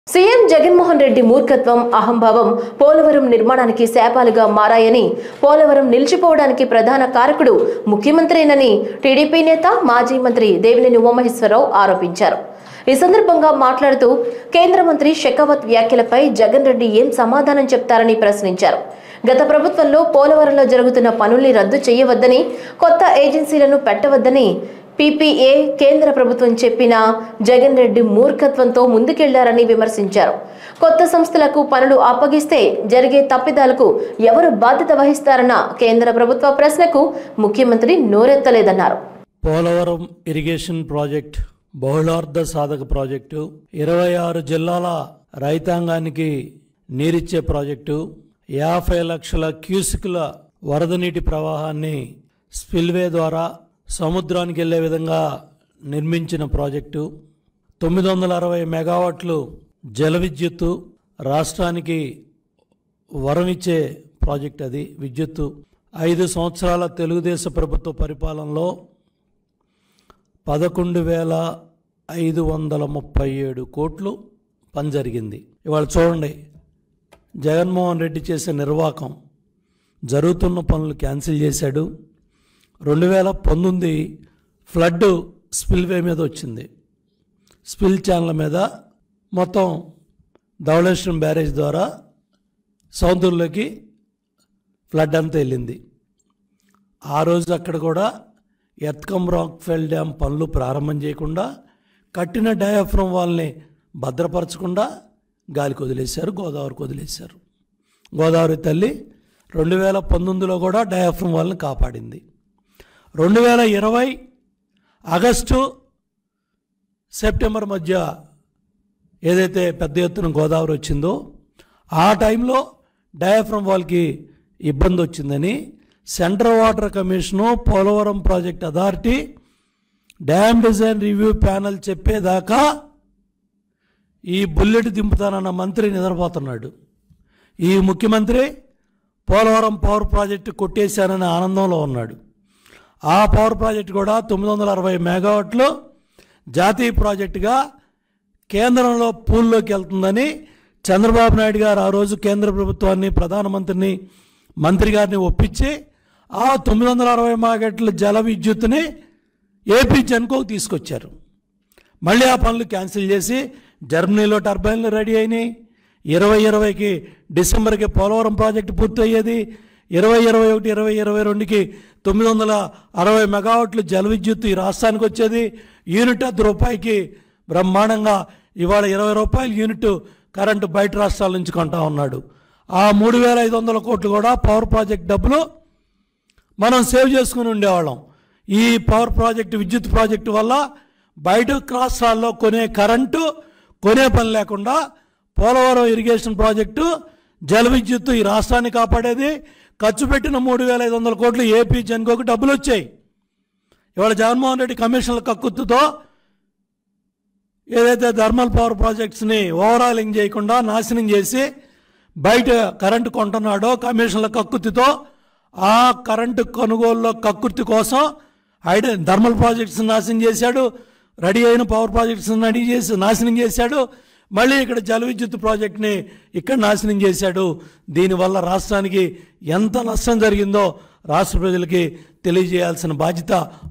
CM Jaganmohan Reddy మూర్ఖత్వం అహంభావం పోలవరం నిర్మాణానికి శాపాలుగా మారాయని పోలవరం నిలిచిపోవడానికి ప్రధాన కారకుడు ముఖ్యమంత్రినని టీడీపీ నేత మాజీ మంత్రి దేవినేని ఉమామహేశ్వరరావు ఆరోపించారు। ఈ సందర్భంగా మాట్లాడుతూ కేంద్ర మంత్రి షెకావత్ వ్యాఖ్యలపై జగన్ రెడ్డి ఏం సమాధానం చెప్తారని ప్రశ్నించారు। గత ప్రభుత్వంలో పోలవరంలో జరుగుతున్న పనుల్ని రద్దు చేయవద్దని కొత్త ఏజెన్సీలను పెట్టవద్దని పీపీఏ కేంద్ర ప్రభుత్వం చెప్పిన జగన్ రెడ్డి మూర్ఖత్వంతో ముందుకెళ్లారని విమర్శించారు। కొత్త సంస్థలకు పనులు అప్పగిస్తే జరిగే తప్పిదాలకు ఎవరు బాధ్యత వహిస్తారన్న కేంద్ర ప్రభుత్వ ప్రశ్నకు ముఖ్యమంత్రి నోరెత్తలేదన్నారు। పోలవరం ఇరిగేషన్ ప్రాజెక్ట్ బహుళార్థ సాధక ప్రాజెక్టు 26 జిల్లాల రైతాంగానికి నీరిచ్చే ప్రాజెక్టు 50 లక్షల క్యూసిక్ల వరద నీటి ప్రవాహాన్ని స్పిల్వే ద్వారా సముద్రానికి వెళ్లే విధంగా నిర్మించిన ప్రాజెక్టు 960 మెగావాట్లు జల విద్యుత్తు రాష్ట్రానికి వరమిచ్చే ప్రాజెక్ట్। అది విద్యుత్తు 5 సంవత్సరాల తెలుగుదేశం ప్రభుత్వ పరిపాలనలో 11,537 కోట్లు పని జరిగింది। ఇవాళ చూడండి, జగన్మోహన్ రెడ్డి చేసే నిర్వాకం, జరుగుతున్న పనులు క్యాన్సిల్ చేశాడు। 2019 ఫ్లడ్ స్పిల్వే మీద వచ్చింది, స్పిల్ ఛానల్ మీద మొత్తం ధవళేశ్వరం బ్యారేజ్ ద్వారా సముద్రంలోకి ఫ్లడ్ అంతా వెళ్ళింది। ఆ రోజు అక్కడ కూడా ఎర్త్కమ్ రాక్ఫెల్ డ్యామ్ పనులు ప్రారంభం చేయకుండా, కట్టిన డయాఫ్రమ్ వాల్ని భద్రపరచకుండా గాలికి వదిలేశారు, గోదావరికి వదిలేశారు। గోదావరి తల్లి 2019లో కూడా డయాఫ్రమ్ వాల్ని కాపాడింది। 2020 ఆగస్టు సెప్టెంబర్ మధ్య ఏదైతే పెద్ద ఎత్తున గోదావరి వచ్చిందో ఆ టైంలో డయాఫ్రమ్ వాల్కి ఇబ్బంది వచ్చిందని central water commission, Polavaram project authority, dam design review panel చెప్పేదాకా ఈ బుల్లెట్ దింపుతానన్న మంత్రి నిద్రపోతున్నాడు। ఈ ముఖ్యమంత్రి పోలవరం పవర్ ప్రాజెక్టు కొట్టేశానని ఆనందంలో ఉన్నాడు। ఆ పవర్ ప్రాజెక్టు కూడా 960 మెగావాట్లు జాతీయ ప్రాజెక్టుగా కేంద్రంలో పూల్లోకి వెళ్తుందని చంద్రబాబు నాయుడు గారు ఆ రోజు కేంద్ర ప్రభుత్వాన్ని, ప్రధానమంత్రిని, మంత్రి గారిని ఒప్పించి ఆ 960 మెగావాట్ల జల విద్యుత్తుని ఏపీ జెన్కోకు తీసుకొచ్చారు। మళ్ళీ ఆ పనులు క్యాన్సిల్ చేసి జర్మనీలో టర్బైన్లు రెడీ అయినాయి। 2020కి డిసెంబర్కి పోలవరం ప్రాజెక్టు పూర్తయ్యేది। 2021, 2022కి 960 మెగావాట్లు జల విద్యుత్తు ఈ రాష్ట్రానికి వచ్చేది। యూనిట్ ₹10 బ్రహ్మాండంగా ఇవాళ 20 రూపాయలు యూనిట్ కరెంటు బయట రాష్ట్రాల నుంచి కొంటా ఉన్నాడు। ఆ 3,500 కోట్లు కూడా పవర్ ప్రాజెక్ట్ డబ్బులు మనం సేవ్ చేసుకుని ఉండేవాళ్ళం। ఈ పవర్ ప్రాజెక్టు, విద్యుత్ ప్రాజెక్టు వల్ల బయట రాష్ట్రాల్లో కొనే కరెంటు కొనే పని లేకుండా పోలవరం ఇరిగేషన్ ప్రాజెక్టు, జల విద్యుత్తు ఈ రాష్ట్రాన్ని కాపాడేది। ఖర్చు పెట్టిన 3,500 కోట్లు ఏపీ జెన్కోకు డబ్బులు వచ్చాయి। ఇవాళ జగన్మోహన్ రెడ్డి కమిషన్ల కక్కుర్తితో ఏదైతే థర్మల్ పవర్ ప్రాజెక్ట్స్ని ఓవరాలింగ్ చేయకుండా నాశనం చేసి బయట కరెంటు కొంటున్నాడో కమిషన్ల కక్కుర్తితో, ఆ కరెంటు కొనుగోలులో కక్కుర్తి కోసం థర్మల్ ప్రాజెక్ట్స్ నాశనం చేశాడు, రెడీ అయిన పవర్ ప్రాజెక్ట్స్ నాశనం చేశాడు, మళ్ళీ ఇక్కడ జల విద్యుత్ ప్రాజెక్ట్ని ఇక్కడ నాశనం చేశాడు। దీనివల్ల రాష్ట్రానికి ఎంత నష్టం జరిగిందో రాష్ట్ర ప్రజలకి తెలియజేయాల్సిన బాధ్యత